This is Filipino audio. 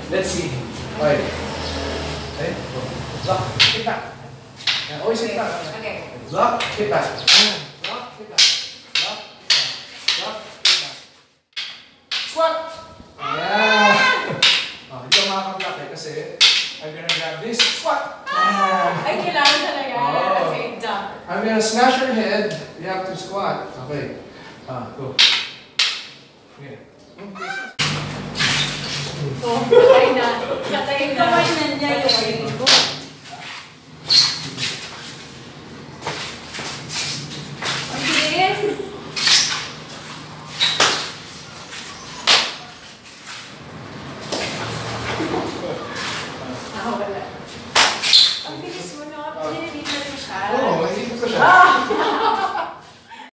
Let's see. Okay. Okay. Block. Hit back. Yeah, always hit back. Okay. Block. Hit back. Block. Hit back. Block. Hit back. Block. Hit back. Squat. Yeah. Oh, hindi ka makaka-block eh kasi I'm gonna grab this. Squat. Ay, kailangan talaga. Okay, done. I'm gonna smash your head. You have to squat. Okay. Go. Yeah. Oh, patay na. Patay na. Kamay na niya